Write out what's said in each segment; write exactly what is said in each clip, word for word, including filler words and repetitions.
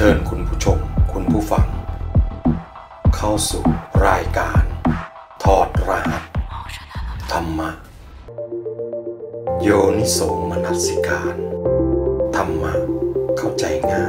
ชิญคุณผู้ชมคุณผู้ฟังเข้าสู่รายการถอดรหัสธรรมะโยนิโสมนสิการธรรมะเข้าใจง่าย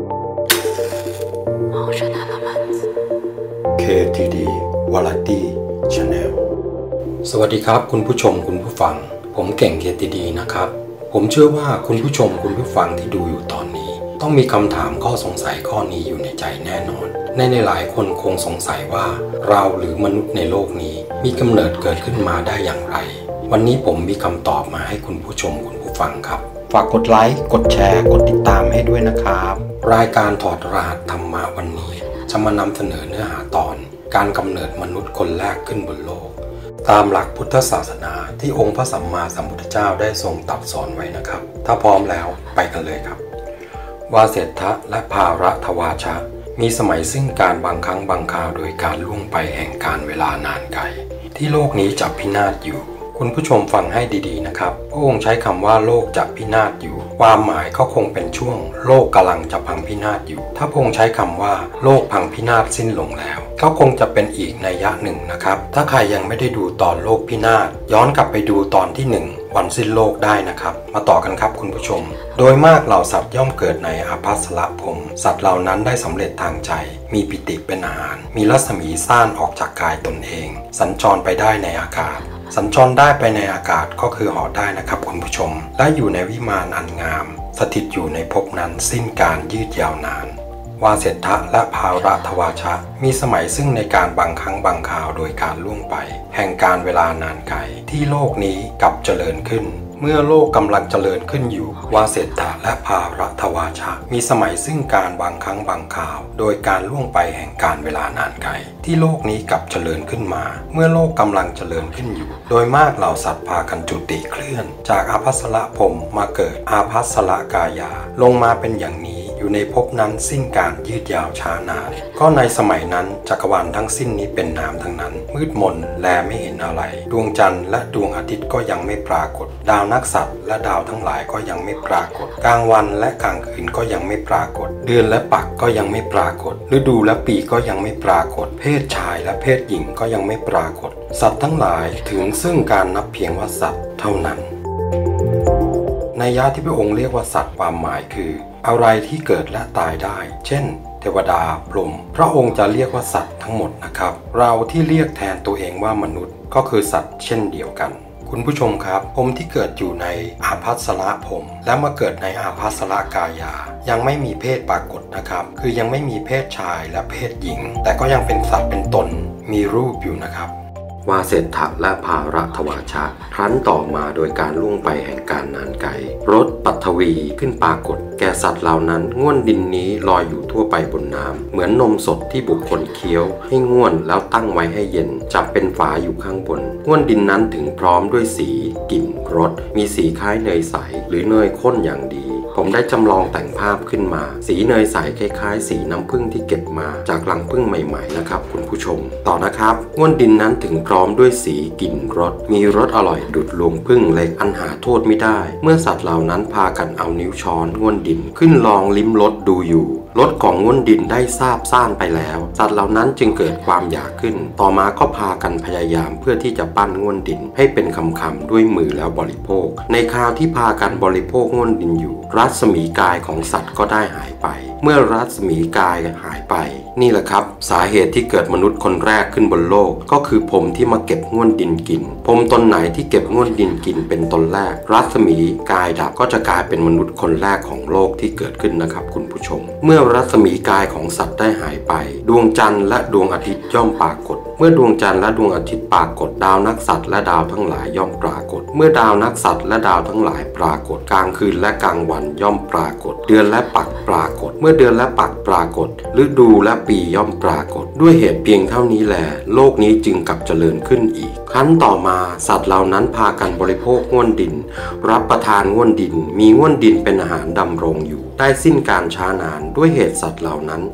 เค ที ดี Variety Channel สวัสดีครับคุณผู้ชมคุณผู้ฟังผมเก่ง เค ที ดี นะครับผมเชื่อว่าคุณผู้ชมคุณผู้ฟังที่ดูอยู่ตอนนี้ต้องมีคำถามข้อสงสัยข้อนี้อยู่ในใจแน่นอนในในหลายคนคงสงสัยว่าเราหรือมนุษย์ในโลกนี้มีกำเนิดเกิดขึ้นมาได้อย่างไรวันนี้ผมมีคำตอบมาให้คุณผู้ชมคุณผู้ฟังครับฝากกดไลค์กดแชร์กดติดตามให้ด้วยนะครับรายการถอดรหัสธรรมะวันนี้จะมานำเสนอเนื้อหาตอนการกำเนิดมนุษย์คนแรกขึ้นบนโลกตามหลักพุทธศาสนาที่องค์พระสัมมาสัมพุทธเจ้าได้ทรงตรัสสอนไว้นะครับถ้าพร้อมแล้วไปกันเลยครับวาเสทะและภาระทวาชะมีสมัยซึ่งการบางครั้งบางคราวโดยการล่วงไปแห่งการเวลานานไกลที่โลกนี้จับพินาศอยู่คุณผู้ชมฟังให้ดีๆนะครับพระองค์ใช้คำว่าโลกจับพินาศอยู่ความหมายก็คงเป็นช่วงโลกกำลังจะพังพินาศอยู่ถ้าพระองค์ใช้คำว่าโลกพังพินาศสิ้นลงแล้วก็คงจะเป็นอีกนัยยะหนึ่งนะครับถ้าใครยังไม่ได้ดูตอนโลกพินาศย้อนกลับไปดูตอนที่หนึ่งวันสิ้นโลกได้นะครับมาต่อกันครับคุณผู้ชมโดยมากเหล่าสัตว์ย่อมเกิดในอาภัสสรภพสัตว์เหล่านั้นได้สำเร็จทางใจมีปิติเป็นอาหารมีรัศมีซ่านออกจากกายตนเองสัญจรไปได้ในอากาศสัญจรได้ไปในอากาศก็คือเหาะได้นะครับคุณผู้ชมและอยู่ในวิมานอันงามสถิตอยู่ในภพนั้นสิ้นการยืดยาวนานวาเสทะและภาระทวาชะมีสมัยซึ่งในการบางครั้งบางคราวโดยการล่วงไปแห่งการเวลานานไกลที่โลกนี้กลับเจริญขึ้นเมื่อโลกกำลังเจริญขึ้นอยู่วาเสทะและภาระทวาชะมีสมัยซึ่งการบางครั้งบางคราวโดยการล่วงไปแห่งการเวลานานไกลที่โลกนี้กลับเจริญขึ้นมาเมื่อโลกกำลังเจริญขึ้นอยู่โดยมากเหล่าสัตว์พากันจุติเคลื่อนจากอาภัสสรภพมาเกิดอาภัสสรกายาลงมาเป็นอย่างนี้อยู่ในภพนั้นสิ้นการยืดยาวช้านานก็ในสมัยนั้นจักรวาลทั้งสิ้นนี้เป็นน้ำทั้งนั้นมืดมนแลไม่เห็นอะไรดวงจันทร์และดวงอาทิตย์ก็ยังไม่ปรากฏดาวนักสัตว์และดาวทั้งหลายก็ยังไม่ปรากฏกลางวันและกลางคืนก็ยังไม่ปรากฏเดือนและปักก็ยังไม่ปรากฏฤดูและปีก็ยังไม่ปรากฏเพศชายและเพศหญิงก็ยังไม่ปรากฏสัตว์ทั้งหลายถึงซึ่งการนับเพียงว่าสัตว์เท่านั้นนัยยะที่พระองค์เรียกว่าสัตว์ความหมายคืออะไรที่เกิดและตายได้เช่นเทวดาพรหมพระองค์จะเรียกว่าสัตว์ทั้งหมดนะครับเราที่เรียกแทนตัวเองว่ามนุษย์ก็คือสัตว์เช่นเดียวกันคุณผู้ชมครับผมที่เกิดอยู่ในอาภัสสรภพและมาเกิดในอาภัสสรกายายังไม่มีเพศปรากฏนะครับคือยังไม่มีเพศชายและเพศหญิงแต่ก็ยังเป็นสัตว์เป็นตนมีรูปอยู่นะครับวาเสทะและภาระทวาชะครั้นต่อมาโดยการล่วงไปแห่งการนานไกลรถปัทวีขึ้นปรากฏแก่สัตว์เหล่านั้นง่วนดินนี้ลอยอยู่ทั่วไปบนน้ำเหมือนนมสดที่บุคคลเคี้ยวให้ง่วนแล้วตั้งไว้ให้เย็นจับเป็นฝาอยู่ข้างบนง่วนดินนั้นถึงพร้อมด้วยสีกลิ่นรสมีสีคล้ายเนยใสหรือเนยข้นอย่างดีผมได้จำลองแต่งภาพขึ้นมาสีเนยใสคล้ายๆสีน้ำผึ้งที่เก็บมาจากรังผึ้งใหม่ๆนะครับคุณผู้ชมต่อนะครับง่วนดินนั้นถึงพร้อมด้วยสีกลิ่นรสมีรสอร่อยดุจรวงผึ้งเล็กอันหาโทษไม่ได้เมื่อสัตว์เหล่านั้นพากันเอานิ้วช้อนง่วนดินขึ้นลองลิ้มรสดูอยู่รสของง่วนดินได้ซาบซ่านไปแล้วสัตว์เหล่านั้นจึงเกิดความอยากขึ้นต่อมาก็พากันพยายามเพื่อที่จะปั้นง่วนดินให้เป็นคำๆด้วยมือแล้วบริโภคในคราวที่พากันบริโภคง่วนดินอยู่รัศมีกายของสัตว์ก็ได้หายไปเมื่อรัศมีกายหายไปนี่แหละครับสาเหตุที่เกิดมนุษย์คนแรกขึ้นบนโลกก็คือผมที่มาเก็บง่วนดินกินผมตนไหนที่เก็บง่วนดินกินเป็นตนแรกรัศมีกายดับก็จะกลายเป็นมนุษย์คนแรกของโลกที่เกิดขึ้นนะครับคุณผู้ชมเมื่อรัศมีกายของสัตว์ได้หายไปดวงจันทร์และดวงอาทิตย์ย่อมปรากฏเมื่อดวงจันทร์และดวงอาทิตย์ปรากฏดาวนักสัตว์และดาวทั้งหลายย่อมปรากฏเมื่อดาวนักสัตว์และดาวทั้งหลายปรากฏกลางคืนและกลางวันย่อมปรากฏเดือนและปักปรากฏเมื่อเดือนและปักปรากฏฤดูและปีย่อมปรากฏด้วยเหตุเพียงเท่านี้แหละโลกนี้จึงกลับเจริญขึ้นอีกครั้นต่อมาสัตว์เหล่านั้นพากันบริโภคง่วนดินรับประทานง่วนดินมีง่วนดินเป็นอาหารดำรงอยู่ได้สิ้นการช้านานด้วยเหตุสัตว์เหล่านั้น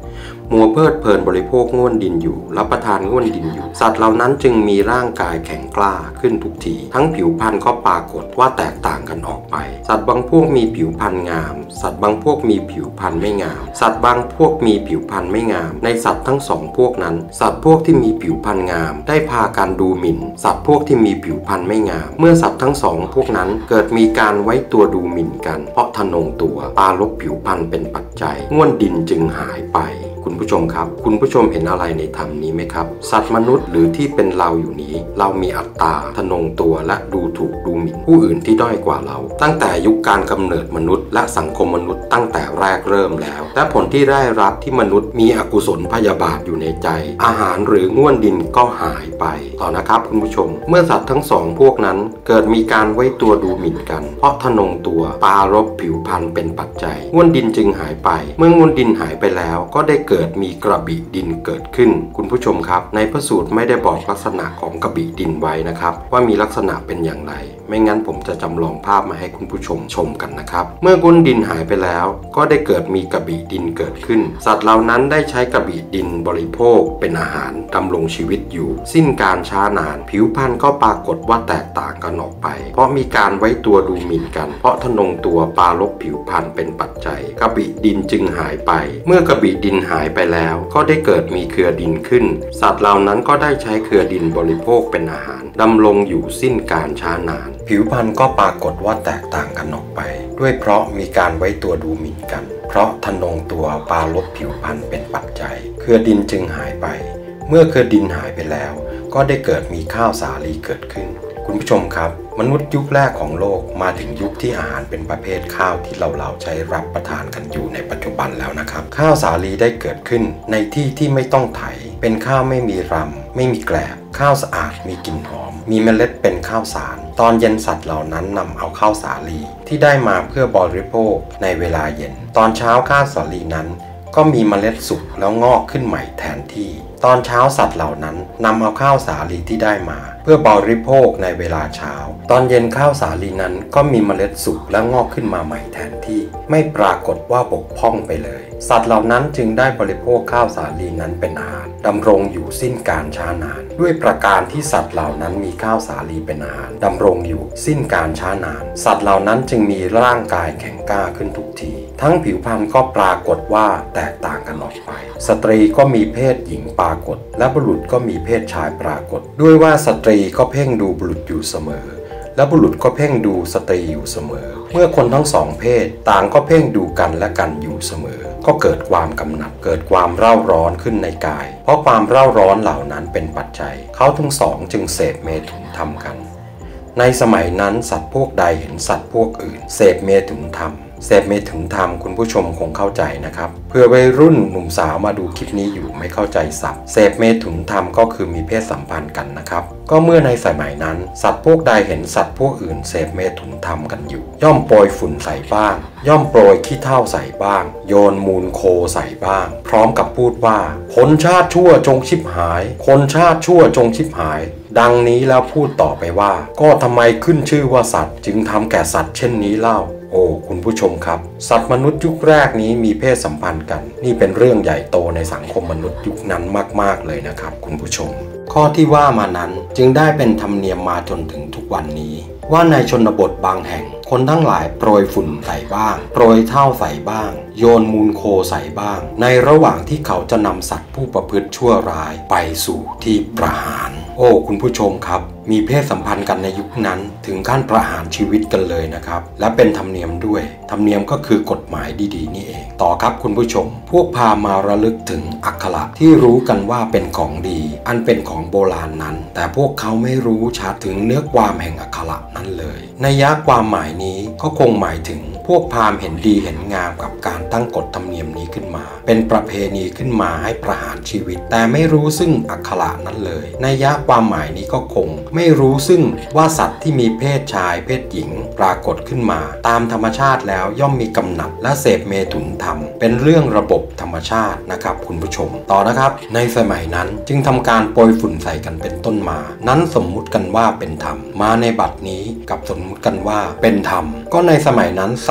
มัวเพลิดเพลินบริโภคง่วนดินอยู่รับประทานง่วนดินอยู่สัตว์เหล่านั้นจึงมีร่างกายแข็งกล้าขึ้นทุกทีทั้งผิวพรรณก็ปรากฏว่าแตกต่างกันออกไปสัตว์บางพวกมีผิวพรรณงามสัตว์บางพวกมีผิวพรรณไม่งามสัตว์บางพวกมีผิวพรรณไม่งามในสัตว์ทั้งสองพวกนั้นสัตว์พวกที่มีผิวพรรณงามได้พากันดูหมิ่นสัตว์พวกที่มีผิวพรรณไม่งามเมื่อสัตว์ทั้งสองพวกนั้นเกิดมีการไว้ตัวดูหมิ่นกันเพราะทะนงตัวปรารภผิวพรรณเป็นปัจจัยง่วนดินจึงหายไปคุณผู้ชมครับคุณผู้ชมเห็นอะไรในธรรมนี้ไหมครับสัตว์มนุษย์หรือที่เป็นเราอยู่นี้เรามีอัตตาทะนงตัวและดูถูกดูหมิ่นผู้อื่นที่ด้อยกว่าเราตั้งแต่ยุคการกำเนิดมนุษย์และสังคมมนุษย์ตั้งแต่แรกเริ่มแล้วและผลที่ได้รับที่มนุษย์มีอกุศลพยาบาทอยู่ในใจอาหารหรือง่วนดินก็หายไปต่อนะครับคุณผู้ชมเมื่อสัตว์ทั้งสองพวกนั้นเกิดมีการไว้ตัวดูหมิ่นกันเพราะทะนงตัวปรารภผิวพรรณเป็นปัจจัยง่วนดินจึงหายไปเมื่อง่วนดินหายไปแล้วก็ได้เกิดมีกระบี่ดินเกิดขึ้นคุณผู้ชมครับในพระสูตรไม่ได้บอกลักษณะของกระบี่ดินไว้นะครับว่ามีลักษณะเป็นอย่างไรไม่งั้นผมจะจำลองภาพมาให้คุณผู้ชมชมกันนะครับเมื่อง่วนดินหายไปแล้วก็ได้เกิดมีกระบี่ดินเกิดขึ้นสัตว์เหล่านั้นได้ใช้กระบี่ดินบริโภคเป็นอาหารดำรงชีวิตอยู่สิ้นการช้านานผิวพรรณก็ปรากฏว่าแตกต่างกันออกไปเพราะมีการไว้ตัวดูหมิ่นกันเพราะทะนงตัวปรารภผิวพรรณเป็นปัจจัยกระบี่ดินจึงหายไปเมื่อกระบี่ดินหายไปแล้วก็ได้เกิดมีเครือดินขึ้นสัตว์เหล่านั้นก็ได้ใช้เครือดินบริโภคเป็นอาหารดำรงอยู่สิ้นการช้านานผิวพรรณก็ปรากฏว่าแตกต่างกันออกไปด้วยเพราะมีการไว้ตัวดูหมิ่นกันเพราะทะนงตัวปรารภผิวพรรณเป็นปัจจัยเครือดินจึงหายไปเมื่อเครือดินหายไปแล้วก็ได้เกิดมีข้าวสาลีเกิดขึ้นคุณผู้ชมครับมนุษย์ยุคแรกของโลกมาถึงยุคที่อาหารเป็นประเภทข้าวที่เราเราใช้รับประทานกันอยู่ในปัจจุบันแล้วนะครับข้าวสาลีได้เกิดขึ้นในที่ที่ไม่ต้องไถเป็นข้าวไม่มีรำไม่มีแกลบข้าวสะอาดมีกลิ่นหอมมีเมล็ดเป็นข้าวสารตอนเย็นสัตว์เหล่านั้นนำเอาข้าวสาลีที่ได้มาเพื่อบริโภคในเวลาเย็นตอนเช้าข้าวสาลีนั้นก็มีเมล็ดสุกแล้วงอกขึ้นใหม่แทนที่ตอนเช้าสัตว์เหล่านั้นนำเอาข้าวสาลีที่ได้มาเพื่อบริโภคในเวลาเช้าตอนเย็นข้าวสาลีนั้นก็มีเมล็ดสุกและงอกขึ้นมาใหม่แทนที่ไม่ปรากฏว่าบกพร่องไปเลยสัตว์เหล่านั้นจึงได้บริโภคข้าวสาลีนั้นเป็นอาหารดำรงอยู่สิ้นการช้านานด้วยประการที่สัตว์เหล่านั้นมีข้าวสาลีเป็นอาหารดำรงอยู่สิ้นการช้านานสัตว์เหล่านั้นจึงมีร่างกายแข็งกล้าขึ้นทุกทีทั้งผิวพรรณก็ปรากฏว่าแตกต่างกันออกไปสตรีก็มีเพศหญิงปรากฏและบุรุษก็มีเพศชายปรากฏด้วยว่าสตรีก็เพ่งดูบุรุษอยู่เสมอและบุรุษก็เพ่งดูสตรีอยู่เสมอเมื่อคนทั้งสองเพศต่างก็เพ่งดูกันและกันอยู่เสมอก็เกิดความกำหนัดเกิดความเร่าร้อนขึ้นในกายเพราะความเร่าร้อนเหล่านั้นเป็นปัจจัยเขาทั้งสองจึงเสพเมถุนธรรมกันในสมัยนั้นสัตว์พวกใดเห็นสัตว์พวกอื่นเสพเมถุนธรรมเสพเมถุนธรรมคุณผู้ชมคงเข้าใจนะครับเพื่อวัยรุ่นหนุ่มสาวมาดูคลิปนี้อยู่ไม่เข้าใจศัพท์เสพเมถุนธรรมก็คือมีเพศสัมพันธ์กันนะครับก็เมื่อในสมัยนั้นสัตว์พวกใดเห็นสัตว์พวกอื่นเสพเมถุนธรรมกันอยู่ย่อมโปรยฝุ่นใส่บ้างย่อมโปรยขี้เถ้าใส่บ้างโยนมูลโคใส่บ้างพร้อมกับพูดว่าคนชาติชั่วจงชิบหายคนชาติชั่วจงชิบหายดังนี้แล้วพูดต่อไปว่าก็ทำไมขึ้นชื่อว่าสัตว์จึงทำแก่สัตว์เช่นนี้เล่าโอ้คุณผู้ชมครับสัตว์มนุษย์ยุคแรกนี้มีเพศสัมพันธ์กันนี่เป็นเรื่องใหญ่โตในสังคมมนุษย์ยุคนั้นมากๆเลยนะครับคุณผู้ชมข้อที่ว่ามานั้นจึงได้เป็นธรรมเนียมมาจนถึงทุกวันนี้ว่าในชนบทบางแห่งคนทั้งหลายโปรยฝุ่นใส่บ้างโปรยเถ้าใส่บ้างโยนมูลโคใส่บ้างในระหว่างที่เขาจะนำสัตว์ผู้ประพฤติชั่วร้ายไปสู่ที่ประหารโอ้คุณผู้ชมครับมีเพศสัมพันธ์กันในยุคนั้นถึงขั้นประหารชีวิตกันเลยนะครับและเป็นธรรมเนียมด้วยธรรมเนียมก็คือกฎหมายดีๆนี่เองต่อครับคุณผู้ชมพวกพามาระลึกถึงอักขระที่รู้กันว่าเป็นของดีอันเป็นของโบราณนั้นแต่พวกเขาไม่รู้ชัดถึงเนื้อความแห่งอักขระนั้นเลยนัยยะความหมายนี้ก็คงหมายถึงพวกพราหมณ์เห็นดีเห็นงามกับการตั้งกฎธรรมเนียมนี้ขึ้นมาเป็นประเพณีขึ้นมาให้ประหารชีวิตแต่ไม่รู้ซึ่งอักขระนั้นเลยนัยยะความหมายนี้ก็คงไม่รู้ซึ่งว่าสัตว์ที่มีเพศชายเพศหญิงปรากฏขึ้นมาตามธรรมชาติแล้วย่อมมีกำหนัดและเสพเมถุนธรรมเป็นเรื่องระบบธรรมชาตินะครับคุณผู้ชมต่อนะครับในสมัยนั้นจึงทำการโปรยฝุ่นใส่กันเป็นต้นมานั้นสมมุติกันว่าเป็นธรรมมาในบัดนี้กับสมมุติกันว่าเป็นธรรมก็ในสมัยนั้นสัตว์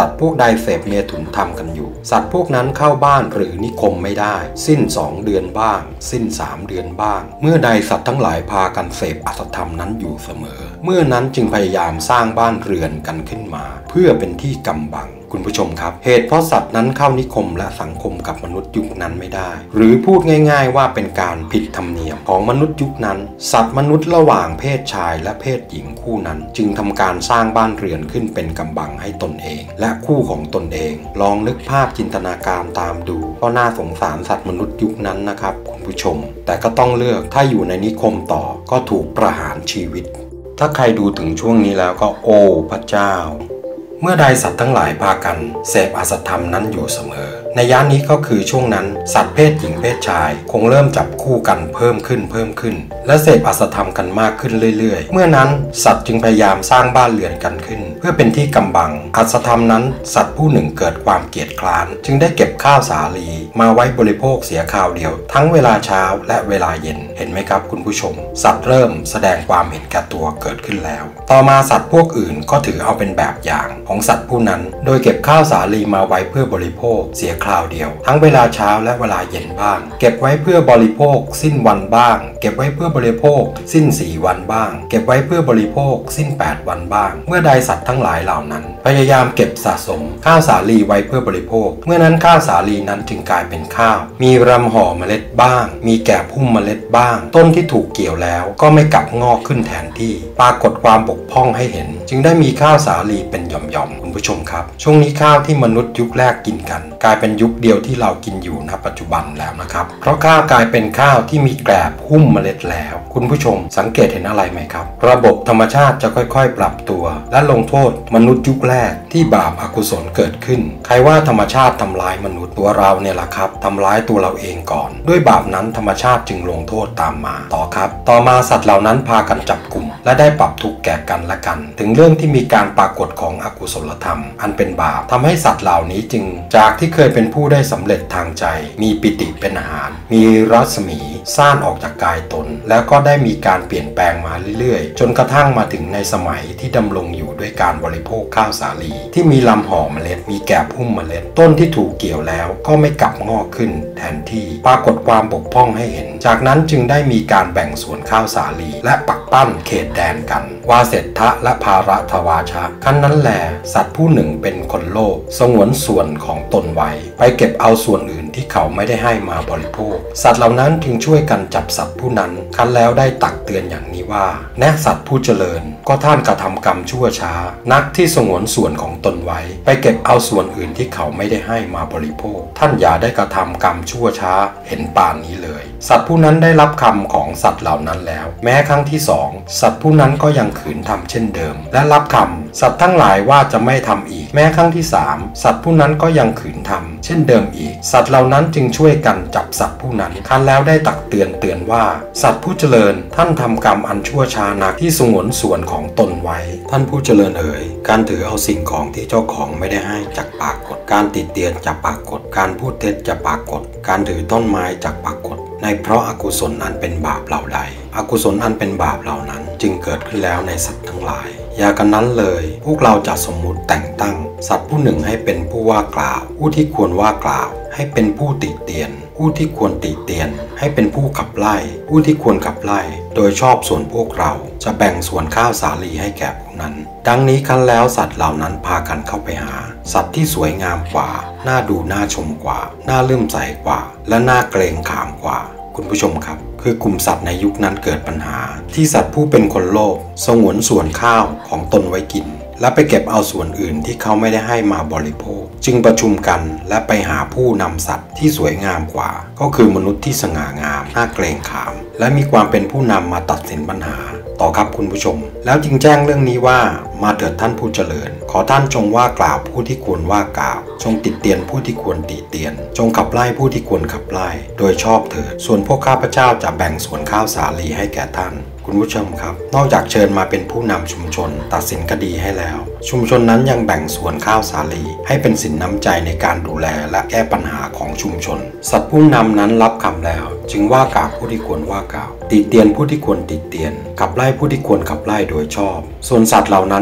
สัตว์พวกใดเสพเมถุนธรรมกันอยู่สัตว์พวกนั้นเข้าบ้านหรือนิคมไม่ได้สิ้นสองเดือนบ้างสิ้นสามเดือนบ้างเมื่อใดสัตว์ทั้งหลายพากันเสพอสัตธรรมนั้นอยู่เสมอเมื่อนั้นจึงพยายามสร้างบ้านเรือนกันขึ้นมาเพื่อเป็นที่กำบังคุณผู้ชมครับเหตุเพราะสัตว์นั้นเข้านิคมและสังคมกับมนุษย์ยุคนั้นไม่ได้หรือพูดง่ายๆว่าเป็นการผิดธรรมเนียมของมนุษย์ยุคนั้นสัตว์มนุษย์ระหว่างเพศชายและเพศหญิงคู่นั้นจึงทำการสร้างบ้านเรือนขึ้นเป็นกำบังให้ตนเองและคู่ของตนเองลองนึกภาพจินตนาการตามดูก็น่าสงสารสัตว์มนุษย์ยุคนั้นนะครับคุณผู้ชมแต่ก็ต้องเลือกถ้าอยู่ในนิคมต่อก็ถูกประหารชีวิตถ้าใครดูถึงช่วงนี้แล้วก็โอ้พระเจ้าเมื่อใดสัตว์ทั้งหลายพากันเสพอสัตธรรมนั้นอยู่เสมอในย่านนี้ก็คือช่วงนั้นสัตว์เพศหญิงเพศชายคงเริ่มจับคู่กันเพิ่มขึ้นเพิ่มขึ้นและเสพอสัตธรรมกันมากขึ้นเรื่อยๆเมื่อนั้นสัตว์จึงพยายามสร้างบ้านเรือนกันขึ้นเพื่อเป็นที่กำบังอสัตธรรมนั้นสัตว์ผู้หนึ่งเกิดความเกียจคร้านจึงได้เก็บข้าวสาลีมาไว้บริโภคเสียคราวเดียวทั้งเวลาเช้าและเวลาเย็นเห็นไหมครับคุณผู้ชมสัตว์เริ่มแสดงความเห็นแก่ตัวเกิดขึ้นแล้วต่อมาสัตว์พวกอื่นก็ถือเอาเป็นแบบอย่างของสัตว์ผู้นั้นโดยเก็บข้าวสาลีมาไว้เพื่อบริโภคเสียคราวเดียวทั้งเวลาเช้าและเวลาเย็นบ้างเก็บไว้เพื่อบริโภคสิ้นวันบ้างเก็บไว้เพื่อบริโภคสิ้นสี่วันบ้างเก็บไว้เพื่อบริโภคสิ้นแปดวันบ้างเมื่อใดสัตว์ทั้งหลายเหล่านั้นพยายามเก็บสะสมข้าวสาลีไว้เพื่อบริโภคเมื่อนั้นข้าวสาลีนั้นจึงกลายเป็นข้าวมีรำห่อเมล็ดบ้างมีแก่พุ่มเมล็ดบ้างต้นที่ถูกเกี่ยวแล้วก็ไม่กลับงอกขึ้นแทนที่ปรากฏความบกพร่องให้เห็นจึงได้มีข้าวสาลีเป็นหย่อมๆคุณผู้ชมครับช่วงนี้ข้าวที่มนุษย์ยุคแรกกินกันกลายเป็นยุคเดียวที่เรากินอยู่ณปัจจุบันแล้วนะครับเพราะข้าวกลายเป็นข้าวที่มีแกลบหุ้มเมล็ดแล้วคุณผู้ชมสังเกตเห็นอะไรไหมครับระบบธรรมชาติจะค่อยๆปรับตัวและลงโทษมนุษย์ยุคแรกที่บาปอกุศลเกิดขึ้นใครว่าธรรมชาติทำร้ายมนุษย์ตัวเราเนี่ยแหละครับทำร้ายตัวเราเองก่อนด้วยบาปนั้นธรรมชาติจึงลงโทษตามมาต่อครับต่อมาสัตว์เหล่านั้นพากันจับกลุ่มและได้ปรับทุกข์แก่กันและกันถึงเรื่องที่มีการปรากฏของอกุศลธรรมอันเป็นบาปทำให้สัตว์เหล่านี้จึงจากที่เคยเป็นผู้ได้สำเร็จทางใจมีปิติเป็นอาหารมีรัศมีซ่านออกจากกายตนแล้วก็ได้มีการเปลี่ยนแปลงมาเรื่อยๆจนกระทั่งมาถึงในสมัยที่ดำรงอยู่ด้วยการบริโภคข้าวสาลีที่มีลำห่อเมล็ดมีแกบหุ้มเมล็ดต้นที่ถูกเกี่ยวแล้วก็ไม่กลับงอกขึ้นแทนที่ปรากฏความบกพร่องให้เห็นจากนั้นจึงได้มีการแบ่งส่วนข้าวสาลีและปักปั้นเขตแดนกันวาเสทะและภาระทวาชะขั้นนั้นแหลสัตว์ผู้หนึ่งเป็นคนโลภสงวนส่วนของตนไว้ไปเก็บเอาส่วนอื่นที่เขาไม่ได้ให้มาบริโภคสัตว์เหล่านั้นจึงช่วยกันจับสัตว์ผู้นั้นคั้นแล้วได้ตักเตือนอย่างนี้ว่าแน่สัตว์ผู้เจริญก็ท่านกระทำกรรมชั่วช้านักที่สงวนส่วนของตนไว้ไปเก็บเอาส่วนอื่นที่เขาไม่ได้ให้มาบริโภคท่านอย่าได้กระทำกรรมชั่วช้าเห็นป่านนี้เลยสัตว์ผู้นั้นได้รับคำของสัตว์เหล่านั้นแล้วแม้ครั้งที่สองสัตว์ผู้นั้นก็ยังขืนทำเช่นเดิมและรับคำสัตว์ทั้งหลายว่าจะไม่ทำอีกแม้ครั้งที่สามสัตว์ผู้นั้นก็ยังขืนทำเช่นเดิมอีกสัตว์เหล่านั้นจึงช่วยกันจับสัตว์ผู้นั้นคันแล้วได้ตักเตือนเตือนว่าสัตว์ผู้เจริญท่านทำกรรมอันชั่วช้านักที่สงวนส่วนของตนไว้ท่านผู้เจริญเอ๋ยการถือเอาสิ่งของที่เจ้าของไม่ได้ให้จากปากกฎการติดเตียนจากปากกฎการพูดเท็จจากปากกฎการถือต้นไม้จากปากกฎในเพราะอากุศลอันเป็นบาปเหล่าใดอกุศลอันเป็นบาปเหล่านั้นจึงเกิดขึ้นแล้วในสัตว์ทั้งหลายอย่ากันนั้นเลยพวกเราจะสมมุติแต่งตั้งสัตว์ผู้หนึ่งให้เป็นผู้ว่ากล่าวผู้ที่ควรว่ากล่าวให้เป็นผู้ติเตียนผู้ที่ควรติเตียนให้เป็นผู้ขับไล่ผู้ที่ควรขับไล่โดยชอบส่วนพวกเราจะแบ่งส่วนข้าวสาลีให้แก่พวกนั้นดังนี้ครั้นแล้วสัตว์เหล่านั้นพากันเข้าไปหาสัตว์ที่สวยงามกว่าน่าดูน่าชมกว่าน่าเลื่อมใสกว่าและน่าเกรงขามกว่าคุณผู้ชมครับคือกลุ่มสัตว์ในยุคนั้นเกิดปัญหาที่สัตว์ผู้เป็นคนโลภสงวนส่วนข้าวของตนไว้กินและไปเก็บเอาส่วนอื่นที่เขาไม่ได้ให้มาบริโภคจึงประชุมกันและไปหาผู้นำสัตว์ที่สวยงามกว่าก็คือมนุษย์ที่สง่างามน่าเกรงขามและมีความเป็นผู้นำมาตัดสินปัญหาต่อครับคุณผู้ชมแล้วจึงแจ้งเรื่องนี้ว่ามาเถิดท่านผู้เจริญขอท่านจงว่ากล่าวผู้ที่ควรว่ากล่าวจงติเตียนผู้ที่ควรติเตียนจงขับไล่ผู้ที่ควรขับไล่โดยชอบเถิดส่วนพวกข้าพเจ้าจะแบ่งส่วนข้าวสาลีให้แก่ท่านคุณผู้ชมครับนอกจากเชิญมาเป็นผู้นำชุมชนตัดสินคดีให้แล้วชุมชนนั้นยังแบ่งส่วนข้าวสาลีให้เป็นสินน้ำใจในการดูแลและแก้ปัญหาของชุมชนสัตว์ผู้นำนั้นรับคำแล้วจึงว่ากล่าวผู้ที่ควรว่ากล่าวติเตียนผู้ที่ควรติเตียนขับไล่ผู้ที่ควรขับไล่โดยชอบส่วนสัตว์เหล่านั้น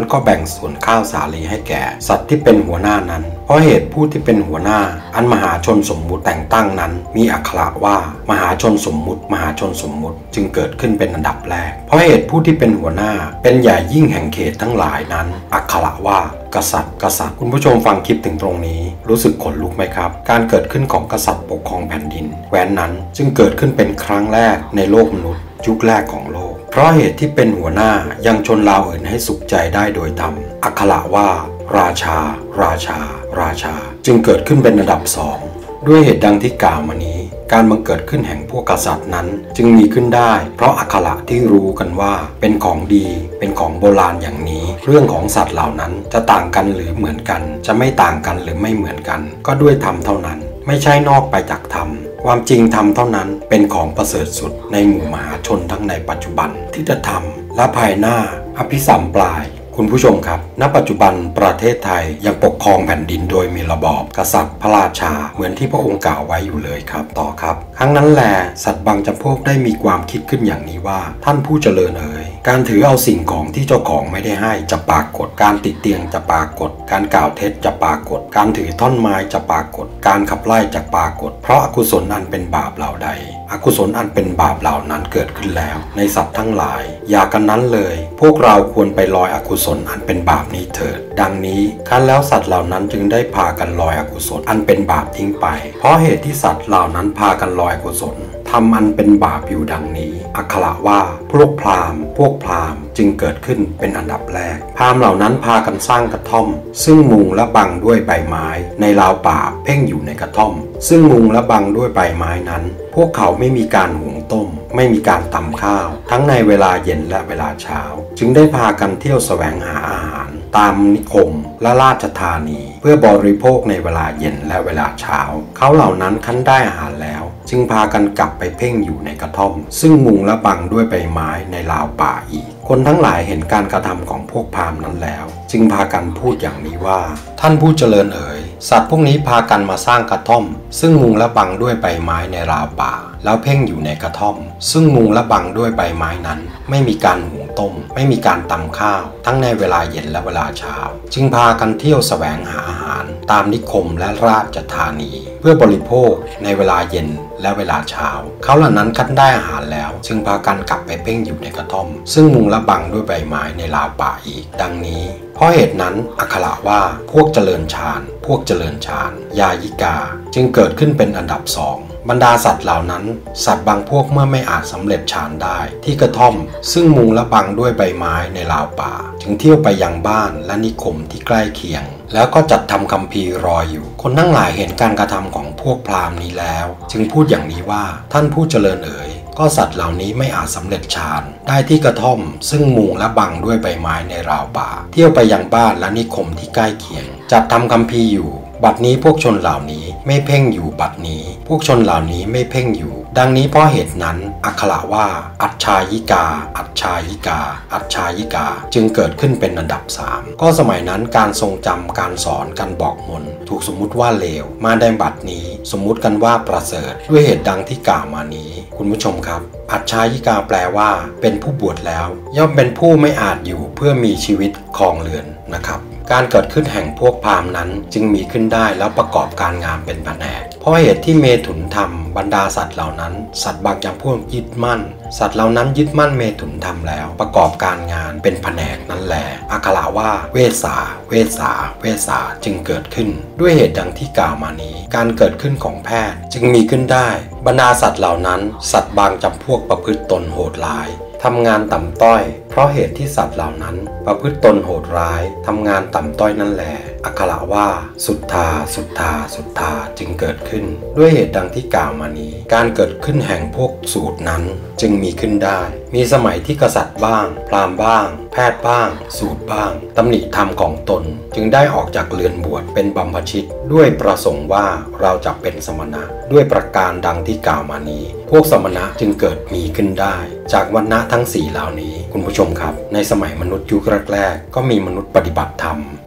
ก็แบ่งส่วนข้าวสาลีให้แก่สัตว์ที่เป็นหัวหน้านั้นเพราะเหตุผู้ที่เป็นหัวหน้าอันมหาชนสมมุติแต่งตั้งนั้นมีอักขระว่ามหาชนสมมุติมหาชนสมมุติจึงเกิดขึ้นเป็นอันดับแรกเพราะเหตุผู้ที่เป็นหัวหน้าเป็นใหญ่ยิ่งแห่งเขตทั้งหลายนั้นอักขระว่ากษัตริย์กษัตริย์คุณผู้ชมฟังคลิปถึงตรงนี้รู้สึกขนลุกไหมครับการเกิดขึ้นของกษัตริย์ปกครองแผ่นดินแคว้นนั้นจึงเกิดขึ้นเป็นครั้งแรกในโลกมนุษย์ยุคแรกของโลกเพราะเหตุที่เป็นหัวหน้ายังชนเหล่าอื่นให้สุขใจได้โดยธรรมอักขระว่าราชาราชาราชาจึงเกิดขึ้นเป็นอันดับสองด้วยเหตุดังที่กล่าวมานี้การบังเกิดขึ้นแห่งพวกกษัตริย์นั้นจึงมีขึ้นได้เพราะอักขระที่รู้กันว่าเป็นของดีเป็นของโบราณอย่างนี้เรื่องของสัตว์เหล่านั้นจะต่างกันหรือเหมือนกันจะไม่ต่างกันหรือไม่เหมือนกันก็ด้วยธรรมเท่านั้นไม่ใช่นอกไปจากธรรมความจริงธรรมเท่านั้นเป็นของประเสริฐสุดในหมู่มหาชนทั้งในปัจจุบันที่จะทำและภายหน้าอภิสัมปรายคุณผู้ชมครับณปัจจุบันประเทศไทยยังปกครองแผ่นดินโดยมีระบอบกษัตริย์พระราชาเหมือนที่พระองค์กล่าวไว้อยู่เลยครับต่อครับครั้งนั้นแลสัตว์บางจำพวกได้มีความคิดขึ้นอย่างนี้ว่าท่านผู้เจริญเอ๋ยการถือเอาสิ่งของที่เจ้าของไม่ได้ให้จะปรากฏการติดเตียงจะปรากฏการกล่าวเท็จจะปรากฏการถือท่อนไม้จะปรากฏการขับไล่จะปรากฏเพราะอกุศลอันเป็นบาปเหล่าใดอกุศลอันเป็นบาปเหล่านั้นเกิดขึ้นแล้วในสัตว์ทั้งหลายอย่ากันนั้นเลยพวกเราควรไปลอยอกุศลอันเป็นบาปนี้เถิดดังนี้ครั้นแล้วสัตว์เหล่านั้นจึงได้พากันลอยอกุศลอันเป็นบาปทิ้งไปเพราะเหตุที่สัตว์เหล่านั้นพากันลอยอกุศลทำอันเป็นบาปอยู่ดังนี้อักขระว่าพวกพราหมณ์พวกพราหมณ์จึงเกิดขึ้นเป็นอันดับแรกพราหมณ์เหล่านั้นพากันสร้างกระท่อมซึ่งมุงและบังด้วยใบไม้ในราวป่าเพ่งอยู่ในกระท่อมซึ่งมุงและบังด้วยใบไม้นั้นพวกเขาไม่มีการหุงต้มไม่มีการตำข้าวทั้งในเวลาเย็นและเวลาเช้าจึงได้พากันเที่ยวแสวงหาอาหารตามนิคมและราชธานีเพื่อบริโภคในเวลาเย็นและเวลาเช้าเขาเหล่านั้นคั้นได้อาหารแล้วจึงพากันกลับไปเพ่งอยู่ในกระท่อมซึ่งมุงและบังด้วยใบไม้ในราวป่าอีกคนทั้งหลายเห็นการกระทำของพวกพราหมณ์นั้นแล้วจึงพากันพูดอย่างนี้ว่าท่านผู้เจริญเอ๋ยสัตว์พวกนี้พากันมาสร้างกระท่อมซึ่งมุงและบังด้วยใบไม้ในราวป่าแล้วเพ่งอยู่ในกระท่อมซึ่งมุงและบังด้วยใบไม้นั้นไม่มีการหุงต้มไม่มีการตำข้าวทั้งในเวลาเย็นและเวลาเช้าจึงพากันเที่ยวแสวงหาอาหารตามนิคมและราชธานีเพื่อบริโภคในเวลาเย็นและเวลาเช้าเขาเหล่านั้นคั้นได้อาหารแล้วจึงพากันกลับไปเพ่งอยู่ในกระท่อมซึ่งมุงและบังด้วยใบไม้ในราวป่าอีกดังนี้เพราะเหตุนั้นอักขระว่าพวกเจริญฌานพวกเจริญฌานยายิกาจึงเกิดขึ้นเป็นอันดับสองบรรดาสัตว์เหล่านั้นสัตว์บางพวกเมื่อไม่อาจสำเร็จฌานได้ที่กระท่อมซึ่งมุงและบังด้วยใบไม้ในราวป่าจึงเที่ยวไปยังบ้านและนิคมที่ใกล้เคียงแล้วก็จัดทำคัมภีร์รออยู่คนทั้งหลายเห็นการกระทำของพวกพราหมณ์นี้แล้วจึงพูดอย่างนี้ว่าท่านผู้เจริญเอ๋ยก็สัตว์เหล่านี้ไม่อาจสำเร็จฌานได้ที่กระท่อมซึ่งมุงและบังด้วยใบไม้ในราวป่าเที่ยวไปยังบ้านและนิคมที่ใกล้เคียงจัดทำคัมภีร์อยู่บัดนี้พวกชนเหล่านี้ไม่เพ่งอยู่บัดนี้พวกชนเหล่านี้ไม่เพ่งอยู่ดังนี้เพราะเหตุนั้นอักขระว่าอัจฉายิกาอัจฉายิกาอัจฉายิกาจึงเกิดขึ้นเป็นอันดับสามก็สมัยนั้นการทรงจำการสอนการบอกมนถูกสมมุติว่าเลวมาได้บัดนี้สมมุติกันว่าประเสริฐด้วยเหตุดังที่กล่าวมานี้คุณผู้ชมครับอัจฉายิกาแปลว่าเป็นผู้บวชแล้วย่อมเป็นผู้ไม่อาจอยู่เพื่อมีชีวิตครองเรือนนะครับการเกิดขึ้นแห่งพวกพราหมณ์นั้นจึงมีขึ้นได้แล้วประกอบการงานเป็นแผนกเพราะเหตุที่เมถุนธรรมบรรดาสัตว์เหล่านั้นสัตว์บางจำพวกยึดมั่นสัตว์เหล่านั้นยึดมั่นเมถุนธรรมแล้วประกอบการงานเป็นแผนกนั้นแหละอักขระว่าเวสสาเวสสาเวสสาจึงเกิดขึ้นด้วยเหตุดังที่กล่าวมานี้การเกิดขึ้นของแพทย์จึงมีขึ้นได้บรรดาสัตว์เหล่านั้นสัตว์บางจำพวกประพฤติตนโหดร้ายทำงานต่ำต้อยเพราะเหตุที่สัตว์เหล่านั้นประพฤติตนโหดร้ายทำงานต่ำต้อยนั่นแหละอักขระว่าสุทธาสุทธาสุทธาจึงเกิดขึ้นด้วยเหตุดังที่กล่าวมานี้การเกิดขึ้นแห่งพวกสูตรนั้นจึงมีขึ้นได้มีสมัยที่กษัตริย์บ้างพราหมณ์บ้างแพทย์บ้างสูตรบ้างตำหนิธรรมของตนจึงได้ออกจากเรือนบวชเป็นบัมพชิตด้วยประสงค์ว่าเราจะเป็นสมณะด้วยประการดังที่กล่าวมานี้พวกสมณะจึงเกิดมีขึ้นได้จากวรรณะทั้งสี่เหล่านี้คุณผู้ชมครับในสมัยมนุษย์ยุคแรกๆก็มีมนุษย์ปฏิบัติธรรม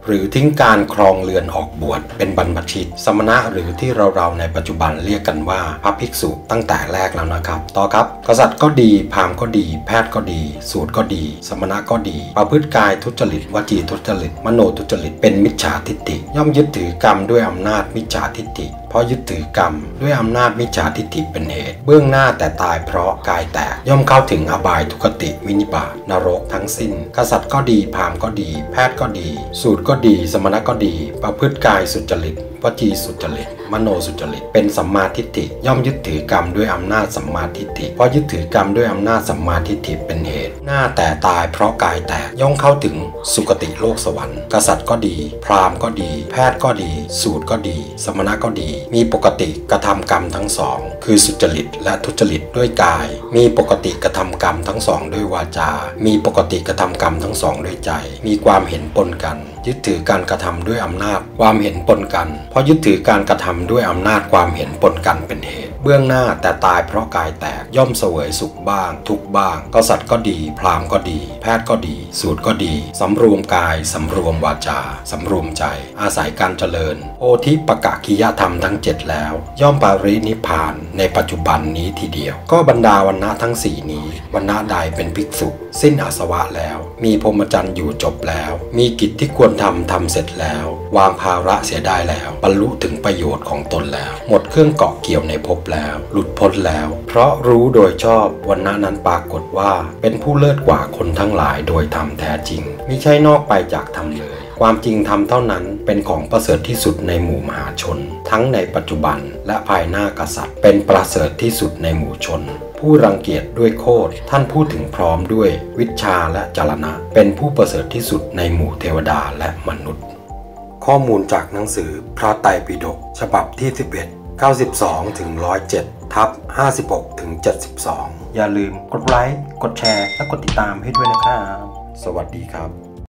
หรือทิ้งการครองเรือนออกบวชเป็นบรรพชิตสมณะหรือที่เราๆในปัจจุบันเรียกกันว่าพระภิกษุตั้งแต่แรกแล้วนะครับต่อครับกษัตริย์ก็ดีพราหมณ์ก็ดีแพทย์ก็ดีสูตรก็ดีสมณะก็ดีประพฤติกายทุจริตวจีทุจริตมโนทุจริตเป็นมิจฉาทิฏฐิย่อมยึดถือกรรมด้วยอำนาจมิจฉาทิฏฐิเพราะยึดถือกรรมด้วยอำนาจมิจฉาทิฏฐิเป็นเหตุเบื้องหน้าแต่ตายเพราะกายแตกย่อมเข้าถึงอบายทุกติวินิบาตนรกทั้งสิ้นกษัตริย์ก็ดีพราหมณ์ก็ดีแพทย์ก็ดีสูตรก็ดีสมณะก็ดีประพฤติกายสุจริตวจีสุจริตมโนสุจริตเป็นสัมมาทิฏฐิย่อมยึดถือกรรมด้วยอำนาจสัมมาทิฏฐิเพราะยึดถือกรรมด้วยอำนาจสัมมาทิฏฐิเป็นเหตุหน้าแต่ตายเพราะกายแตกย่อมเข้าถึงสุคติโลกสวรรค์กษัตริย์ก็ดีพราหมณ์ก็ดีแพทย์ก็ดีสูตรก็ดีสมณะก็ดีมีปกติกระทำกรรมทั้งสองคือสุจริตและทุจริตด้วยกายมีปกติกระทำกรรมทั้งสองด้วยวาจามีปกติกระทำกรรมทั้งสองด้วยใจมีความเห็นปนกันยึดถือการกระทำด้วยอำนาจความเห็นปนกันเพราะยึดถือการกระทำด้วยอำนาจความเห็นปนกันเป็นเหตุเบื้องหน้าแต่ตายเพราะกายแตกย่อมเสวยสุขบ้างทุกบ้างกษัตริย์ก็ดีพราหมณ์ก็ดีแพทย์ก็ดีสูตรก็ดีสำรวมกายสำรวมวาจาสำรวมใจอาศัยการเจริญโอทิปกะกิยธรรมทั้งเจ็ดแล้วย่อมปรินิพพานในปัจจุบันนี้ทีเดียวก็บรรดาวรรณะทั้งสี่นี้วรรณะใดเป็นภิกษุสิ้นอาสวะแล้วมีพรหมจรรย์อยู่จบแล้วมีกิจที่ควรทำทำเสร็จแล้ววางภาระเสียได้แล้วบรรลุถึงประโยชน์ของตนแล้วหมดเครื่องเกาะเกี่ยวในภพแล้วหลุดพ้นแล้วเพราะรู้โดยชอบวรรณะนั้นปรากฏว่าเป็นผู้เลิศกว่าคนทั้งหลายโดยธรรมแท้จริงมิใช่นอกไปจากธรรมเลยความจริงธรรมเท่านั้นเป็นของประเสริฐที่สุดในหมู่มหาชนทั้งในปัจจุบันและภายหน้ากษัตริย์เป็นประเสริฐที่สุดในหมู่ชนผู้รังเกียจด้วยโคตรท่านพูดถึงพร้อมด้วยวิชชาและจรณะเป็นผู้ประเสริฐที่สุดในหมู่เทวดาและมนุษย์ข้อมูลจากหนังสือพระไตรปิฎกฉบับที่สิบเอ็ด เก้าสิบสองถึงหนึ่งร้อยเจ็ดทับห้าสิบหกถึงเจ็ดสิบสองอย่าลืมกดไลค์กดแชร์และกดติดตามให้ด้วยนะครับสวัสดีครับ